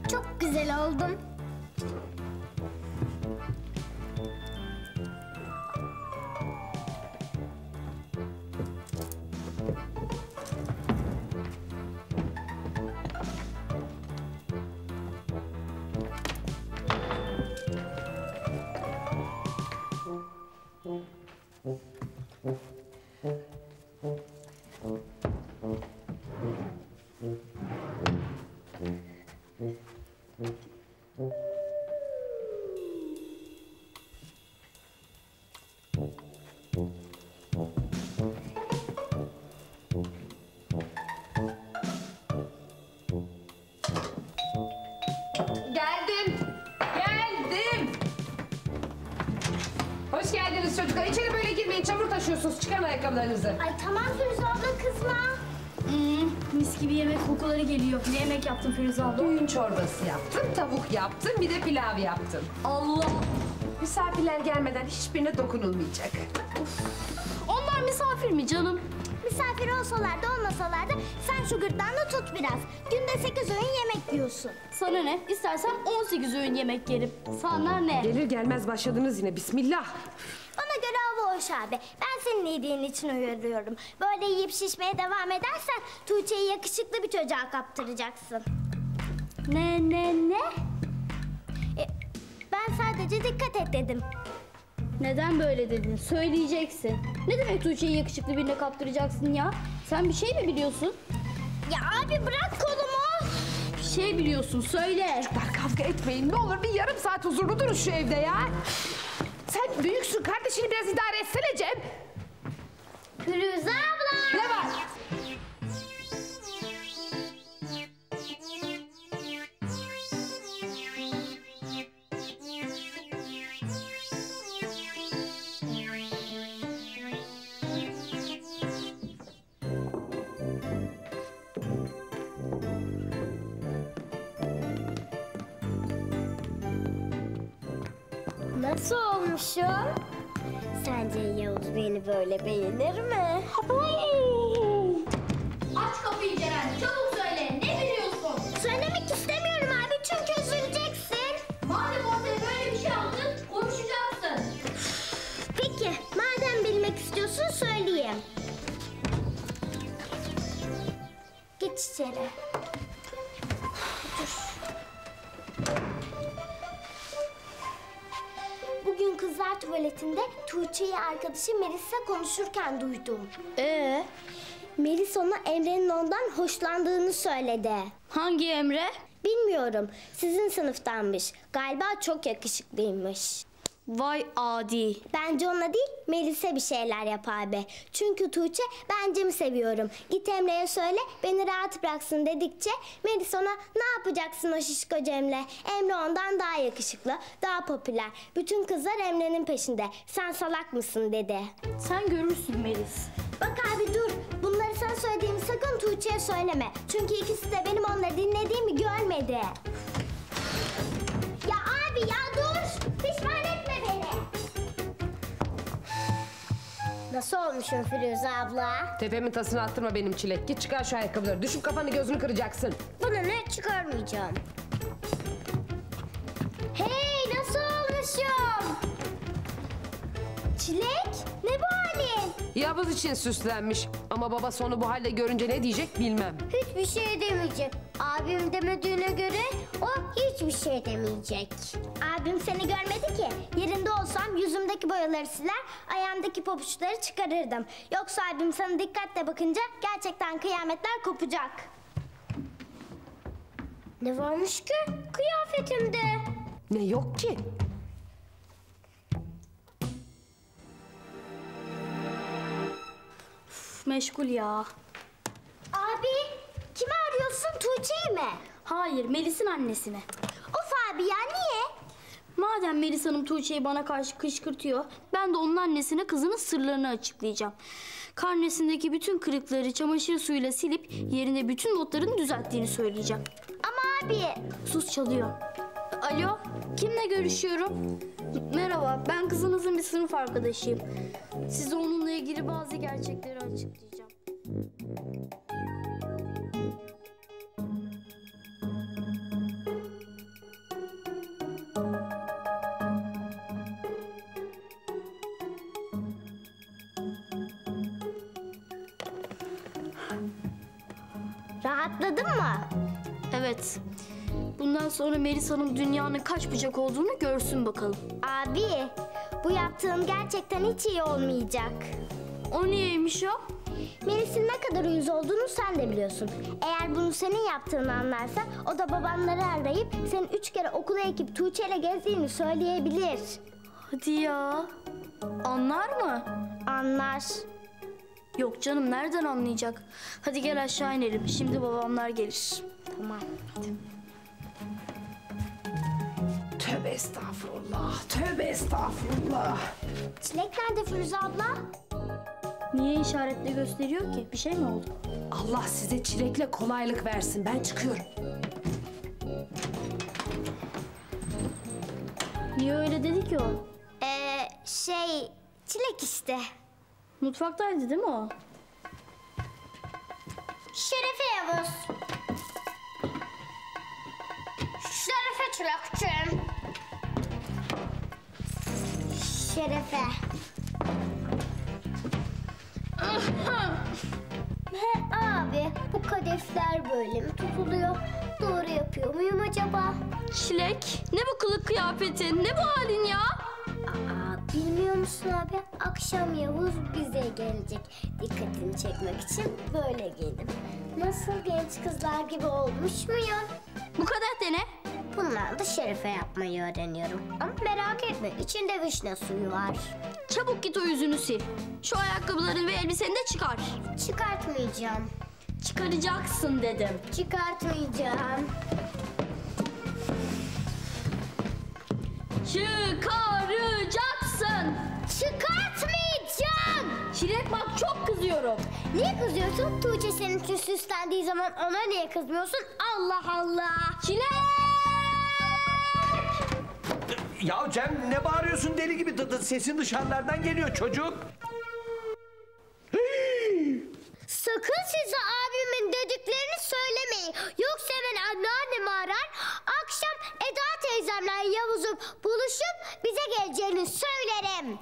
Çok güzel oldum. Geldim. Hoş geldiniz çocuklar. İçeri böyle girmeyin. Çamur taşıyorsunuz. Çıkarın ayakkabılarınızı. Ay tamam Firuze abla kızma. Mis gibi yemek kokuları geliyor. Ne yemek yaptın Firuze abla? Koyun çorbası yaptım, tavuk yaptım, bir de pilav yaptım. Allah! Misafirler gelmeden hiçbirine dokunulmayacak. Onlar misafir mi canım? Misafir olsalar da olmasalar da sen şu gırtlağını tut biraz. Günde 8 öğün yemek yiyorsun. Sana ne? İstersen 18 öğün yemek yerim. Sana ne? Gelir gelmez başladınız yine. Bismillah. Bana göre hava hoş abi. Ben senin iyiliğin için uyarıyorum. Böyle yiyip şişmeye devam edersen Tuğçe'yi yakışıklı bir çocuğa kaptıracaksın. Ne? Ben sadece dikkat et dedim. Neden böyle dedin? Söyleyeceksin. Ne demek Tuğçe'yi yakışıklı birine kaptıracaksın ya? Sen bir şey mi biliyorsun? Ya abi bırak kolumu. Bir şey biliyorsun, söyle. Çocuklar kavga etmeyin. Ne olur bir yarım saat huzurlu durun şu evde ya. Sen büyüksün. Kardeşini biraz idare etsene Cem. Firuze abla. Ne var? Nasıl olmuşum? Sence Yavuz beni böyle beğenir mi? Aç kapıyı Ceren, çabuk söyle. Ne biliyorsun? Söylemek istemiyorum abi çünkü üzüleceksin. Madem ortaya böyle bir şey aldın, konuşacaksın. Peki madem bilmek istiyorsun söyleyeyim. Geç içeri. Bugün kızlar tuvaletinde Tuğçe'yi arkadaşı Melis'le konuşurken duydum. Melis ona Emre'nin ondan hoşlandığını söyledi. Hangi Emre? Bilmiyorum, sizin sınıftanmış. Galiba çok yakışıklıymış. Vay adi. Bence ona değil, Melis'e bir şeyler yap abi. Çünkü Tuğçe, ben Cem'i seviyorum. Git Emre'ye söyle, beni rahat bıraksın dedikçe Melis ona ne yapacaksın o şişko Cem'le? Emre ondan daha yakışıklı, daha popüler. Bütün kızlar Emre'nin peşinde. Sen salak mısın dedi. Sen görürsün Melis. Bak abi dur, bunları sen söylediğini sakın Tuğçe'ye söyleme. Çünkü ikisi de benim onları dinlediğimi görmedi. Ya abi ya dur, pişman etme beni. Nasıl olmuşum Firuze abla? Tepemin tasını attırma benim çilek. Git çıkar şu ayakkabıları. Düşüp kafanı gözünü kıracaksın. Bunu ne çıkarmayacağım. Hey nasıl olmuşum? Çilek ne bu halin? Yavuz için süslenmiş. Ama babası onu bu halde görünce ne diyecek bilmem. Hiçbir şey demeyecek. Abim demediğine göre o hiçbir şey demeyecek. Abim seni görmedi ki. Yerinde olsam yüzümdeki boyaları siler, ayağımdaki pabuçları çıkarırdım. Yoksa abim sana dikkatle bakınca gerçekten kıyametler kopacak. Ne varmış ki kıyafetimde? Ne yok ki? Üf, meşgul ya. Abi kimi arıyorsun, Tuğçe'yi mi? Hayır, Melis'in annesine. Of abi ya niye? Madem Melis Hanım Tuğçe'yi bana karşı kışkırtıyor, ben de onun annesine kızının sırlarını açıklayacağım. Karnesindeki bütün kırıkları çamaşır suyuyla silip yerine bütün notlarını düzelttiğini söyleyeceğim. Ama abi. Sus, çalıyor. Alo, kimle görüşüyorum? Merhaba, ben kızınızın bir sınıf arkadaşıyım. Size onunla ilgili bazı gerçekleri açıklayacağım. Rahatladın mı? Evet. Bundan sonra Melis Hanım dünyanın kaç bucak olduğunu görsün bakalım. Abi, bu yaptığın gerçekten hiç iyi olmayacak. O niyeymiş o? Melis'in ne kadar uyuz olduğunu sen de biliyorsun. Eğer bunu senin yaptığını anlarsa o da babanları arayıp senin 3 kere okula ekip Tuğçe ile gezdiğini söyleyebilir. Hadi ya. Anlar mı? Anlar. Yok canım, nereden anlayacak? Hadi gel aşağı inelim. Şimdi babamlar gelir. Tamam. Tövbe estağfurullah, tövbe estağfurullah. Çilek nerede Firuze abla? Niye işaretle gösteriyor ki? Bir şey mi oldu? Allah size çilekle kolaylık versin. Ben çıkıyorum. Niye öyle dedi ki o? Çilek işte. Mutfaktaydı değil mi o? Şerefe Yavuz. Şerefe Çilekçim. Şerefe. Abi, bu kadefler böyle mi tutuluyor? Doğru yapıyor muyum acaba? Çilek, ne bu kılık kıyafetin? Ne bu halin ya? Bilmiyor musun abi? Akşam Yavuz bize gelecek. Dikkatini çekmek için böyle giydim. Nasıl, genç kızlar gibi olmuş muyum? Bu kadar dene. Bundan da şerefe yapmayı öğreniyorum. Ama merak etme, içinde vişne suyu var. Çabuk git o yüzünü sil. Şu ayakkabıların ve elbiseni de çıkar. Çıkartmayacağım. Çıkaracaksın dedim. Çıkartmayacağım. Çıkaracaksın. Çıkartmayacağım! Çilek bak, çok kızıyorum. Niye kızıyorsun? Tuğçe senin için süslendiği zaman ona niye kızmıyorsun? Allah Allah! Çilek! Ya Cem, ne bağırıyorsun deli gibi? Sesin dışarılardan geliyor çocuk. Sakın size abimin dediklerini söylemeyin. Yoksa ben anneannemi arar, akşam Eda teyzemle Yavuz'un buluşup bize geleceğini söylerim.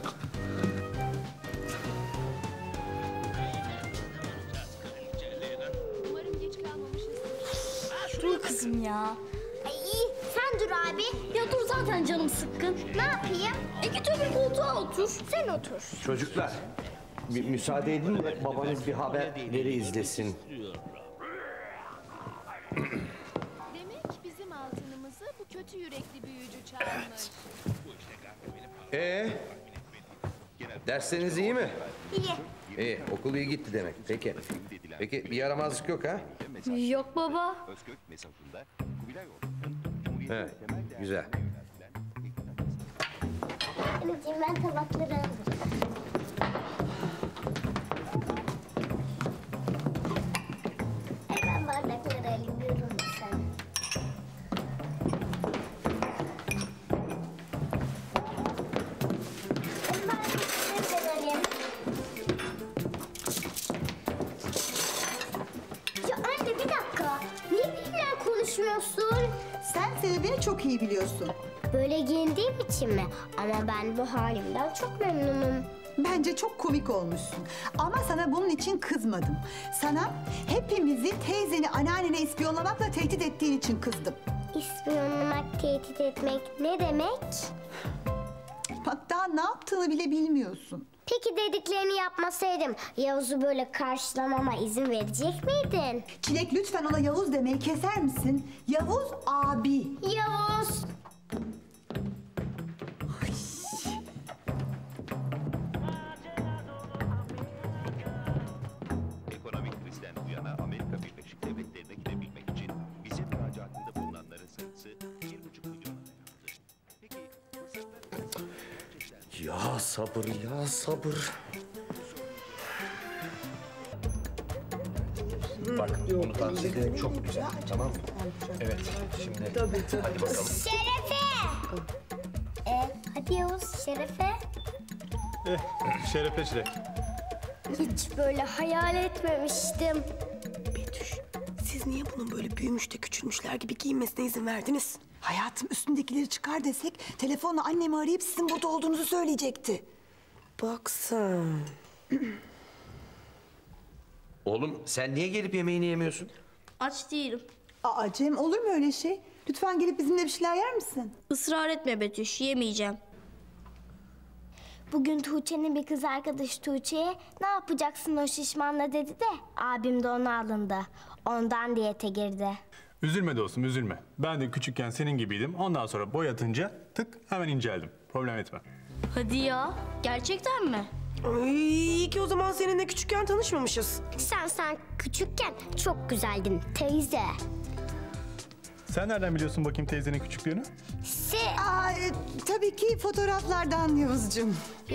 Dur kızım ya. Ay, sen dur abi. Ya dur, zaten canım sıkkın. Ne yapayım? Git öbür koltuğa otur. Sen otur. Çocuklar, müsaade edin de babanız bir haberleri izlesin. Demek bizim altınımızı bu kötü yürekli büyücü çalmış. Dersleriniz iyi mi? İyi. İyi, okul iyi gitti demek. Peki. Peki bir yaramazlık yok ha? Yok baba. Evet, güzel. Anneciğim, ben tabakları hazırladım. Ben bardakları alıyorum sen. Ben bardakları alayım. Ya anne, bir dakika. Niye benimle konuşmuyorsun? Sen sebebini çok iyi biliyorsun. Böyle giyindiğim için mi? Ama ben bu halimden çok memnunum. Bence çok komik olmuşsun. Ama sana bunun için kızmadım. Sana hepimizi teyzeni anneannene ispiyonlamakla tehdit ettiğin için kızdım. İspiyonlamak, tehdit etmek ne demek? Bak, daha ne yaptığını bile bilmiyorsun. Peki dediklerini yapmasaydım Yavuz'u böyle karşılamama izin verecek miydin? Çilek, lütfen ona Yavuz demeyi keser misin? Yavuz abi. Yavuz! Ekonomik krizden bu yana Amerika Birleşik Devletleri'ne gidebilmek için vize müracaatında bulunanların sayısı 1,5 milyona dayandı. Peki Ya sabır, ya sabır. Bak, bunu tavsiye ederim. Çok güzel, tamam mı? Evet, şimdi hadi bakalım. Şerefe! Hadi Yavuz, Şerefe. Şerefe Çilek. Hiç böyle hayal etmemiştim. Betüş, siz niye bunun böyle büyümüş de küçülmüşler gibi giyinmesine izin verdiniz? Hayatım, üstündekileri çıkar desek telefonla annemi arayıp sizin burada olduğunuzu söyleyecekti. Bak sen. Oğlum sen niye gelip yemeğini yemiyorsun? Aç değilim. Aa Cem, olur mu öyle şey? Lütfen gelip bizimle bir şeyler yer misin? Israr etme Betüş, yemeyeceğim. Bugün Tuğçe'nin bir kız arkadaşı Tuğçe'ye ne yapacaksın o şişmanla dedi de abim de ona alındı. Ondan diyete girdi. Üzülme dostum, üzülme. Ben de küçükken senin gibiydim. Ondan sonra boyatınca tık hemen inceldim. Problem etme. Hadi ya, gerçekten mi? Ay, iyi ki o zaman seninle küçükken tanışmamışız. Sen küçükken çok güzeldin teyze. Sen nereden biliyorsun bakayım teyzenin küçüklüğünü? Aa, tabii ki fotoğraflardan Yavuzcuğum.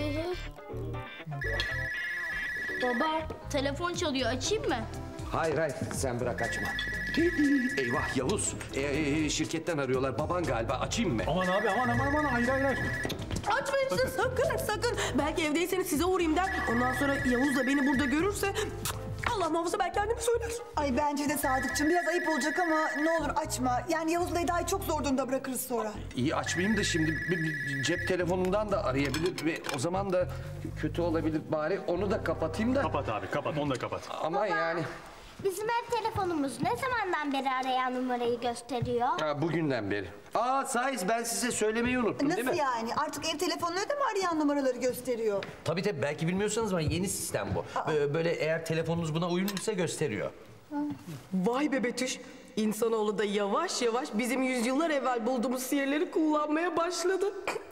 Baba, telefon çalıyor, açayım mı? Hayır sen bırak açma. Eyvah Yavuz. Şirketten arıyorlar. Baban galiba. Açayım mı? Aman abi aman hayır. Açmayın siz sakın. Belki evdeyseniz size uğrayayım der. Ondan sonra Yavuz da beni burada görürse... Allah muhafaza belki annemi söyler. Ay bence de Sadıkçığım, biraz ayıp olacak ama ne olur açma. Yani Yavuz'la Eda'yı çok zor durumda bırakırız sonra. İyi açmayayım da şimdi bir cep telefonundan da arayabilir ve o zaman da kötü olabilir. Bari onu da kapatayım da. Kapat abi kapat, onu da kapat. Ama yani... Bizim ev telefonumuz ne zamandan beri arayan numarayı gösteriyor? Ha, bugünden beri. Sahi ben size söylemeyi unuttum değil mi? Nasıl yani? Artık ev telefonları da mı arayan numaraları gösteriyor? Tabii belki bilmiyorsanız ama yeni sistem bu. Böyle eğer telefonunuz buna uyumluysa gösteriyor. Vay be Betüş. İnsanoğlu da yavaş yavaş bizim yüzyıllar evvel bulduğumuz sihirleri kullanmaya başladı.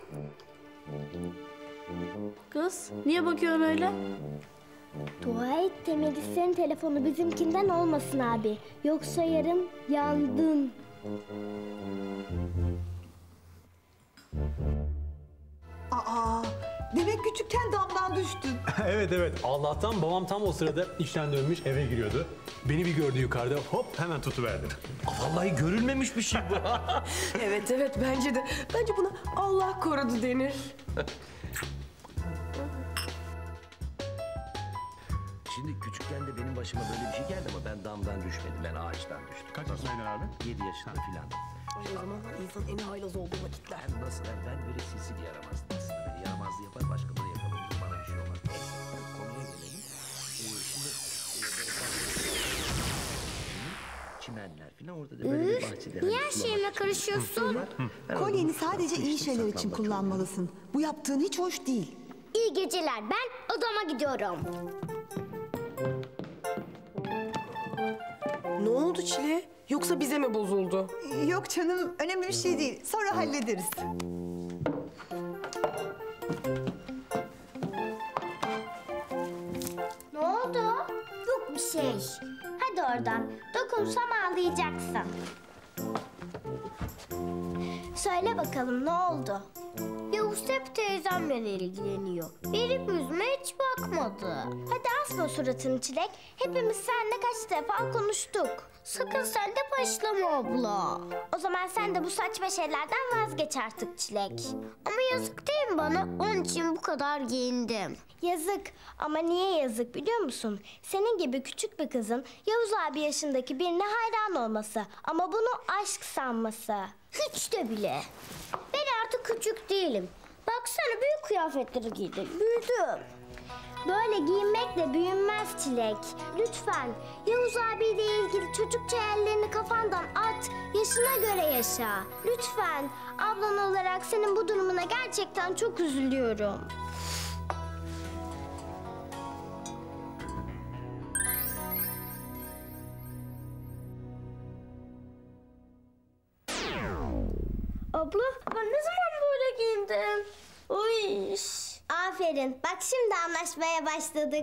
Kız, niye bakıyorsun öyle? Dua et de Melisa'nın telefonu bizimkinden olmasın abi. Yoksa yarın yandın. Aa, demek küçükken damdan düştün. evet. Allah'tan babam tam o sırada işten dönmüş eve giriyordu. Beni bir gördü yukarıda, hop hemen tutuverdi. Vallahi görülmemiş bir şey bu. Evet bence de. Bence buna Allah korudu denir. Şimdi küçükken de benim başıma böyle bir şey geldi ama ben damdan düşmedim. Ben ağaçtan düştüm. Kaç yaşındaydın abi? 7 yaşında filan. O zaman insan en haylaz olduğu vakitler. Ben böyle sinsi bir yaramazdım aslında. Böyle yaramazlığı yapar başkaları yakalanır. Bana bir şey olmaz. Neyse konuya gelelim. Çimenler filan orada da böyle bir bahçede. Niye her şeyime karışıyorsun? Kolyeni sadece iyi şeyler için kullanmalısın. Bu yaptığın hiç hoş değil. İyi geceler, ben odama gidiyorum. Ne oldu Çile? Yoksa bize mi bozuldu? Yok canım, önemli bir şey değil. Sonra hallederiz. Ne oldu? Yok bir şey. Hadi oradan. Dokunsam ağlayacaksın. Söyle bakalım ne oldu? Yavuz hep teyzemle ilgileniyor. Benim yüzüme hiç bakmadı. Hadi asma suratını Çilek. Hepimiz seninle kaç defa konuştuk. Sakın sen de başlama abla. O zaman sen de bu saçma şeylerden vazgeç artık Çilek. Ama yazık değil mi bana? Onun için bu kadar giyindim. Yazık. Ama niye yazık biliyor musun? Senin gibi küçük bir kızın Yavuz abi yaşındaki birine hayran olması. Ama bunu aşk sanması. Hiç de bile. Ben artık küçük değilim. Baksana büyük kıyafetleri giydim. Büyüdüm. Böyle giyinmekle büyünmez Çilek. Lütfen Yavuz abiyle ilgili çocukça hayallerini kafandan at. Yaşına göre yaşa. Lütfen. Ablan olarak senin bu durumuna gerçekten çok üzülüyorum. Abla ben ne zaman böyle giyindim? Uy. Aferin. Bak şimdi anlaşmaya başladık.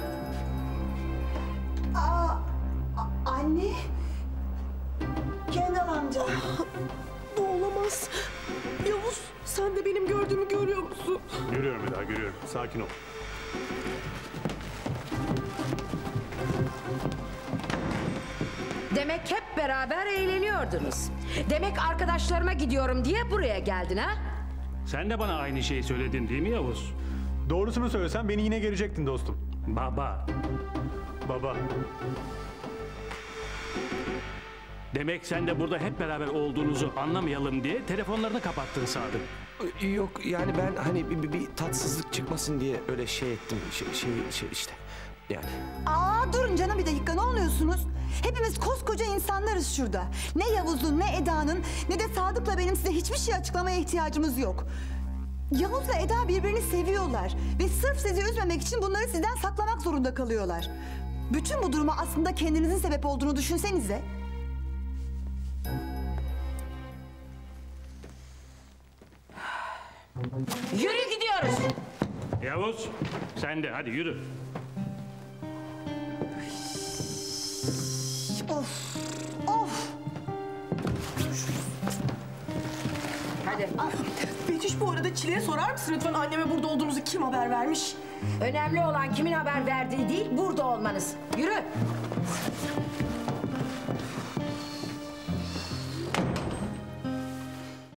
Anne. Kendal amca. Bu olamaz. Yavuz sen de benim gördüğümü görüyor musun? Görüyorum Eda, görüyorum. Sakin ol. Demek hep beraber eğleniyordunuz. Demek arkadaşlarıma gidiyorum diye buraya geldin ha? Sen de bana aynı şeyi söyledin değil mi Yavuz? Doğrusunu söylesen beni yine gelecektin dostum. Baba. Baba. Demek sen de burada hep beraber olduğunuzu anlamayalım diye telefonlarını kapattın Sadık. Yok yani ben hani bir tatsızlık çıkmasın diye öyle şey ettim. Şey işte. yani. Aa durun canım bir dakika, ne oluyorsunuz? Hepimiz koskoca insanlarız şurada. Ne Yavuz'un, ne Eda'nın, ne de Sadık'la benim size hiçbir şey açıklamaya ihtiyacımız yok. Yavuz'la Eda birbirini seviyorlar ve sırf sizi üzmemek için bunları sizden saklamak zorunda kalıyorlar. Bütün bu duruma aslında kendinizin sebep olduğunu düşünsenize. Yürü gidiyoruz. Yavuz sen de hadi yürü. Of, of. Hadi. Betüş bu arada Çile'ye sorar mısın lütfen anneme burada olduğunuzu kim haber vermiş? Önemli olan kimin haber verdiği değil, burada olmanız. Yürü.